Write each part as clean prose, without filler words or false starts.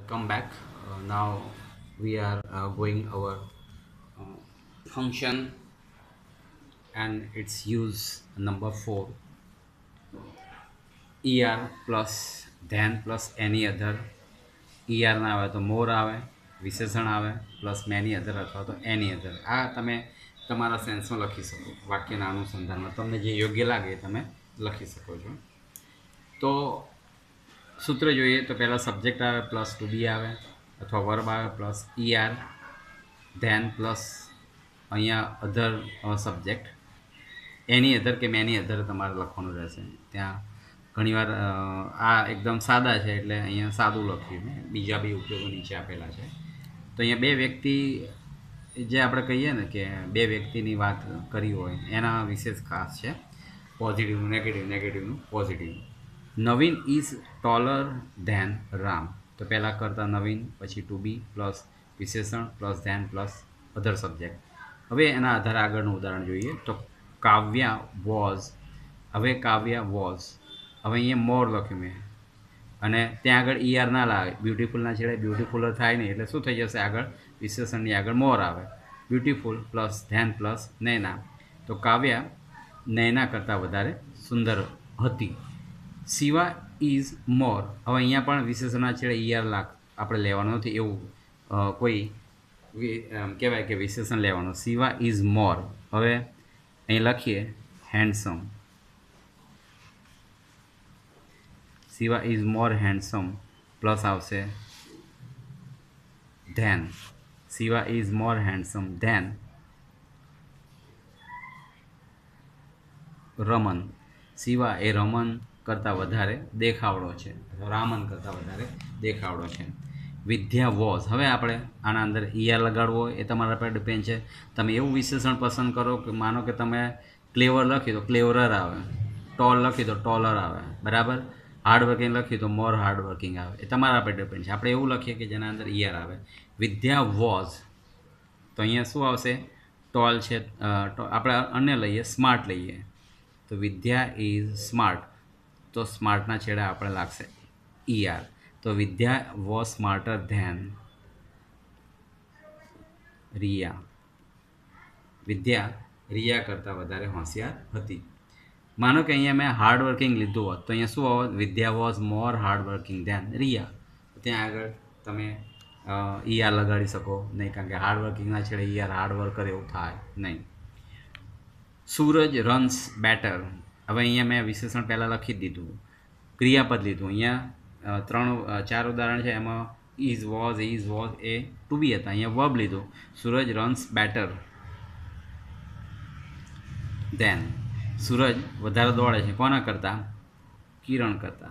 Welcome back. Now we are going our uh, function and its use number 4, er plus than plus any other. er ના આવે તો મોર આવે, વિશેષણ આવે plus many other અથવા તો એની અધર. આ તમે તમારા સેન્સમાં લખી શકો, વાક્યના અનુસંધાનમાં તમને જે યોગ્ય લાગે એ તમે લખી શકો છો. તો સૂત્ર જોઈએ તો પહેલાં સબ્જેક્ટ આવે પ્લસ ટુ બી આવે અથવા વર્બ આવે પ્લસ er ધેન પ્લસ અહીંયા અધર સબ્જેક્ટ એની અધર કે મેની અધર તમારે લખવાનું રહેશે. ત્યાં ઘણીવાર આ એકદમ સાદા છે એટલે અહીંયા સાદું લખ્યું મેં, બીજા બી ઉપયોગો નીચે આપેલા છે. તો અહીંયા બે વ્યક્તિ જે આપણે કહીએ ને કે બે વ્યક્તિની વાત કરી હોય એના વિશેષ ખાસ છે. પોઝિટિવનું નેગેટિવ, નેગેટિવનું positive. Naveen is taller than Ram. તો પહેલાં કરતાં નવીન, પછી ટુ બી પ્લસ વિશેષણ plus than plus other subject. હવે એના આધારે આગળનું ઉદાહરણ જોઈએ તો કાવ્યા વોઝ. હવે કાવ્યા વોઝ, હવે અહીંયા મોર લખ્યું મેં અને ત્યાં આગળ er ના લાવે, બ્યુટીફુલના છેડે બ્યુટીફુલર થાય નહીં એટલે શું થઈ જશે, આગળ વિશેષણની આગળ મોર આવે. Beautiful plus than plus Naina. તો કાવ્યા નૈના કરતાં વધારે સુંદર હતી. Shiva is more. હવે અહીંયા પણ વિશેષણના છેડે er આપણે લેવાનું નથી એવું કોઈ કહેવાય કે વિશેષણ લેવાનું. Shiva is more. હવે અહીં લખીએ handsome. Shiva is more handsome plus આવશે than. Shiva is more handsome than Raman. Shiva એ રમન કરતાં વધારે દેખાવડો છે અથવા રામન કરતાં વધારે દેખાવડો છે. વિદ્યા વોઝ. હવે આપણે આના અંદર er લગાડવો એ તમારા પર ડિપેન્ડ છે. તમે એવું વિશેષણ પસંદ કરો કે માનો કે તમે ક્લેવર લખી તો ક્લેવરર આવે, ટોલ લખી તો ટોલર આવે, બરાબર. હાર્ડવર્કિંગ લખ્યું તો મોર હાર્ડવર્કિંગ આવે. એ તમારા પર ડિપેન્ડ છે. આપણે એવું લખીએ કે જેના અંદર er આવે. વિદ્યા વોઝ તો અહીંયા શું આવશે, ટોલ છે. આપણે અન્ય લઈએ, સ્માર્ટ લઈએ તો વિદ્યા ઇઝ સ્માર્ટ. તો સ્માર્ટના છેડા આપણે લાગશે er. તો Vidya was smarter than Riya. Vidya Riya કરતાં વધારે હોશિયાર હતી. માનો કે અહીંયા મેં હાર્ડવર્કિંગ લીધું હોત તો અહીંયા શું હોત, Vidya was more hardworking than Riya. ત્યાં આગળ તમે er લગાડી શકો નહીં, કારણ કે હાર્ડવર્કિંગના છેડે er હાર્ડવર્કર એવું થાય નહીં. Suraj runs better. હવે અહીંયા મેં વિશેષણ પહેલાં લખી જ દીધું, ક્રિયાપદ લીધું. અહીંયા 4 ઉદાહરણ છે, એમાં ઇઝ વોઝ એ ટુ બી હતા. અહીંયા વર્બ લીધું, સૂરજ રન્સ બેટર ધેન. સૂરજ વધારે દોડે છે કોના કરતાં, કિરણ કરતાં.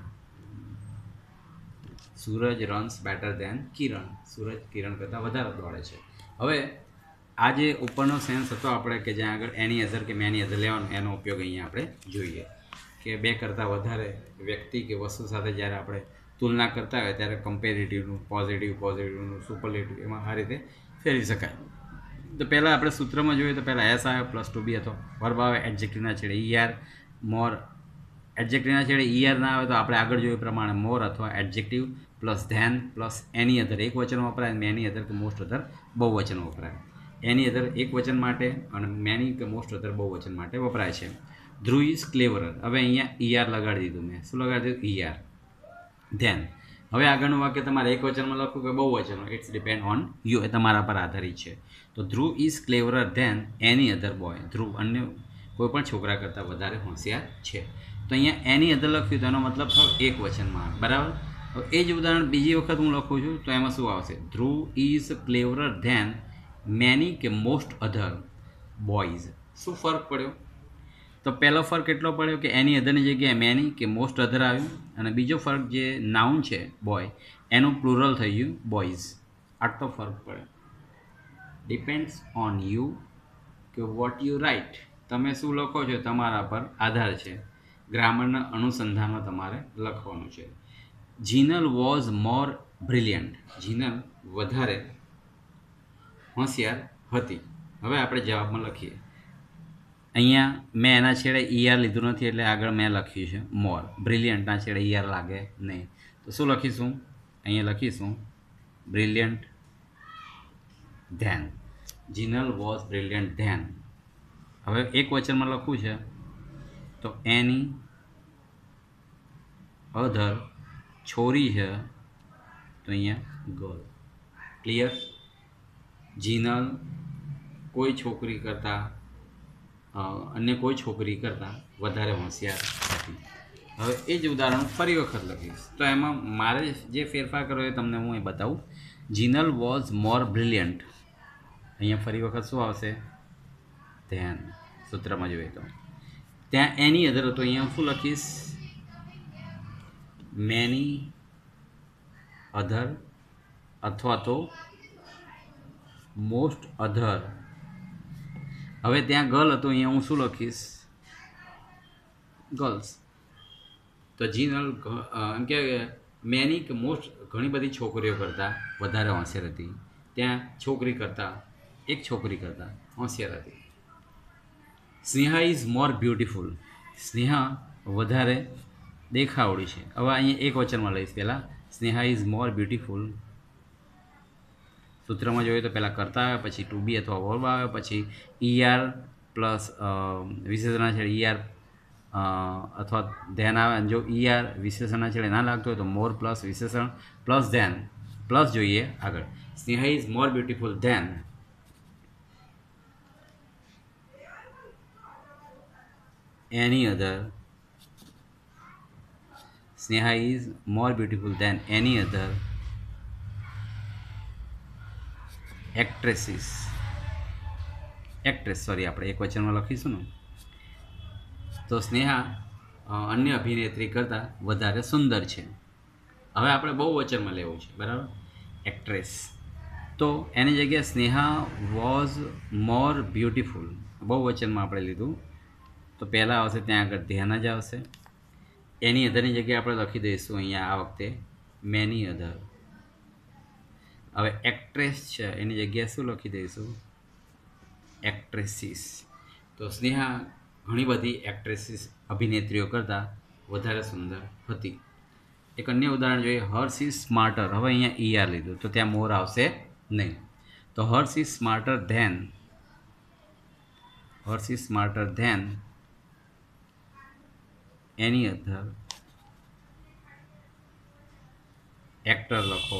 Suraj runs better than Kiran. Suraj Kiran કરતાં વધારે દોડે છે. હવે આ જે ઉપરનો સેન્સ હતો આપણે કે જ્યાં આગળ એની અધર કે મેની અધર લેવાનો, એનો ઉપયોગ અહીંયા આપણે જોઈએ કે બે કરતાં વધારે વ્યક્તિ કે વસ્તુ સાથે જ્યારે આપણે તુલના કરતા હોય ત્યારે કમ્પેરેટિવનું, પોઝિટિવનું, સુપરલેટિવ એમાં આ રીતે ફેરવી શકાય. તો પહેલાં આપણે સૂત્રમાં જોઈએ તો પહેલાં એસ આવે પ્લસ ટુ બી હતો. વર્બ આવે એડજેક્ટિવના છેડે er મોર. એડજેક્ટિવના છેડે er ના આવે તો આપણે આગળ જોયું પ્રમાણે મોર અથવા adjective plus than plus any other એક વચન વપરાય, મેની અધર કે મોસ્ટ અધર બહુવચન વપરાય. એની અધર એક વચન માટે અને મેની કે મોસ્ટ અધર બહુવચન માટે વપરાય છે. Dhruv is cleverer. હવે અહીંયા er લગાડી દીધું મેં. શું લગાડી દીધું, er. ધેન હવે આગળનું વાક્ય તમારે એક વચનમાં લખવું કે બહુવચન, ઇટ્સ ડિપેન્ડ ઓન યુ, એ તમારા પર આધારિત છે. તો Dhruv is cleverer than any other boy. Dhruv અન્ય કોઈ પણ છોકરા કરતાં વધારે હોશિયાર છે. તો અહીંયા એની અધર લખ્યું તો એનો મતલબ થયો એક વચનમાં, બરાબર. એ જ ઉદાહરણ બીજી વખત હું લખું છું તો એમાં શું આવશે, Dhruv is cleverer than many કે મોસ્ટ અધર બોયઝ. શું ફરક પડ્યો, તો પહેલો ફરક એટલો પડ્યો કે એની અધરની જગ્યાએ મેની કે મોસ્ટ અધર આવ્યું, અને બીજો ફરક જે નાઉન છે બોય એનું પ્લુરલ થઈ ગયું બોયઝ. આટલો ફરક પડ્યો. ડિપેન્ડ્સ ઓન યુ કે વોટ યુ રાઇટ. તમે શું લખો છો તમારા પર આધાર છે. ગ્રામરના અનુસંધાનમાં તમારે લખવાનું છે. Jinal was more brilliant. Jinal વધારે હોશિયાર હતી. હવે આપણે જવાબમાં લખીએ. અહીંયા મેં એના છેડે er લીધું નથી એટલે આગળ મેં લખ્યું છે મોર. બ્રિલિયન્ટના છેડે er લાગે નહીં તો શું લખીશું, અહીંયા લખીશું brilliant than. Jinal was brilliant than. હવે એક વચનમાં લખવું છે તો એની અધર છોરી છે તો અહીંયા ગર્લ. ક્લિયર? જીનલ કોઈ છોકરી કરતાં અન્ય કોઈ છોકરી કરતાં વધારે હોશિયાર હતી. હવે એ જ ઉદાહરણ ફરી વખત લખીશ તો એમાં મારે જે ફેરફાર કરવો એ તમને હું અહીં બતાવું. Jinal was more brilliant. અહીંયા ફરી વખત શું આવશે? ધ્યાન. સૂત્રમાં જોઈએ તો ત્યાં એની અધર હતો, અહીંયા શું લખીશ? મેની અધર અથવા તો મોસ્ટ અધર. હવે ત્યાં ગર્લ હતો, અહીંયા હું શું લખીશ? ગર્લ્સ. તો જીનલ એમ કે મેની કે મોસ્ટ ઘણી બધી છોકરીઓ કરતાં વધારે હોશિયાર હતી. ત્યાં છોકરી કરતાં એક છોકરી કરતાં હોશિયાર હતી. Sneha is more beautiful. Sneha વધારે દેખાવડી છે. હવે અહીંયા એક વચનમાં લઈશ. પહેલાં સ્નેહા ઇઝ મોર બ્યુટિફુલ. સૂત્રમાં જોઈએ તો પહેલાં કરતા આવે, પછી ટુ બી અથવા વર્બ આવે, પછી ઈઆર પ્લસ વિશેષણના છેડે ઈઆર અથવા ધેન આવે. અને જો ઈઆર વિશેષણના છેડે ના લાગતો હોય તો મોર પ્લસ વિશેષણ પ્લસ ધેન પ્લસ જોઈએ આગળ. Sneha is more beautiful than any other. Sneha is more beautiful than any other actresses. Actress sorry આપણે એક વચનમાં લખીશું ને તો સ્નેહા અન્ય અભિનેત્રી કરતાં વધારે સુંદર છે. હવે આપણે બહુ વચનમાં લેવું છે, બરાબર? એક્ટ્રેસ. તો એની જગ્યાએ સ્નેહા વોઝ મોર બ્યુટિફુલ બહુ વચનમાં આપણે લીધું તો પહેલાં આવશે ત્યાં આગળ ધ્યાન જ આવશે. એની અધરની જગ્યાએ આપણે લખી દઈશું અહીંયા આ વખતે મેની અધર. હવે એક્ટ્રેસ છે એની જગ્યાએ શું લખી દઈશું? એક્ટ્રેસીસ. તો સ્નેહા ઘણી બધી એક્ટ્રેસીસ અભિનેત્રીઓ કરતાં વધારે સુંદર હતી. એક અન્ય ઉદાહરણ જોઈએ. Harsh is smarter. હવે અહીંયા ઈઆર લીધું તો ત્યાં મોર આવશે નહીં. તો Harsh is smarter than. Harsh is smarter than any other actor લખો,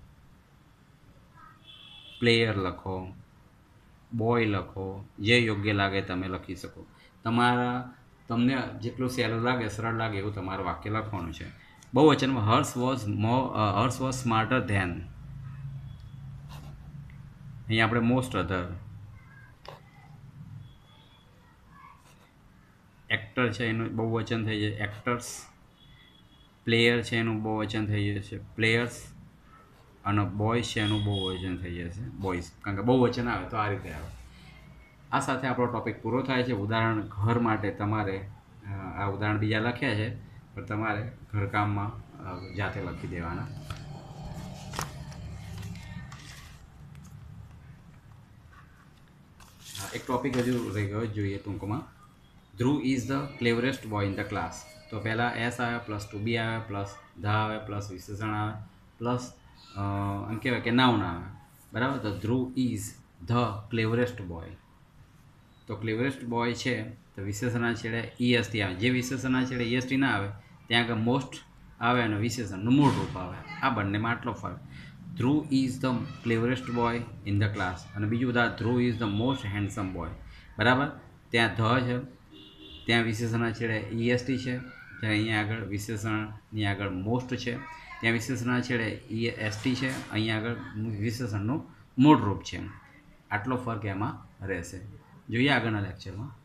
પ્લેયર લખો, બોય લખો, જે યોગ્ય લાગે તમે લખી શકો. તમને જેટલું સહેલું લાગે, સરળ લાગે એવું તમારું વાક્ય લખવાનું છે. બહુ વચનમાં હર્ષ વોઝ સ્માર્ટર ધેન. અહીંયા આપણે મોસ્ટ અધર. એક્ટર છે એનું બહુ વચન થઈ જાય એક્ટર્સ. પ્લેયર છે એનું બહુ વચન થઈ જશે પ્લેયર્સ. અને બોયઝ છે એનું બહુ વચન થઈ જશે બોયઝ. કારણ કે બહુ વચન આવે તો આ રીતે આવે. આ સાથે આપણો ટોપિક પૂરો થાય છે. ઉદાહરણ ઘર માટે તમારે આ ઉદાહરણ બીજા લખ્યા છે પણ તમારે ઘરકામમાં જાતે લખી દેવાના. એક ટોપિક હજુ રહી ગયો જોઈએ ટૂંકમાં. Dhruv is the cleverest boy in the class. તો પહેલાં એસ આવે પ્લસ ટુ બી આવે પ્લસ ધ આવે પ્લસ વિશેષણ આવે પ્લસ એમ કહેવાય કે નાઉન આવે, બરાબર? તો Dhruv is the cleverest boy. તો ક્લેવરેસ્ટ બોય છે તો વિશેષણના છેડે ઈએસટી આવે. જે વિશેષણના છેડે ઈએસટી ના આવે ત્યાં આગળ મોસ્ટ આવે અને વિશેષણનું મૂળ રૂપ આવે. આ બંનેમાં આટલો ફરક. Dhruv is the cleverest boy in the class. અને બીજું ઉદાહરણ Dhruv is the most handsome boy. બરાબર? ત્યાં ધ છે, ત્યાં વિશેષણના છેડે ઈએસટી છે, ત્યાં અહીંયા આગળ વિશેષણની આગળ મોસ્ટ છે, ત્યાં વિશેષણના છેડે એસટી છે, અહીંયા આગળ વિશેષણનું મૂળ રૂપ છે. આટલો ફરક એમાં રહેશે. જોઈએ આગળના લેક્ચરમાં.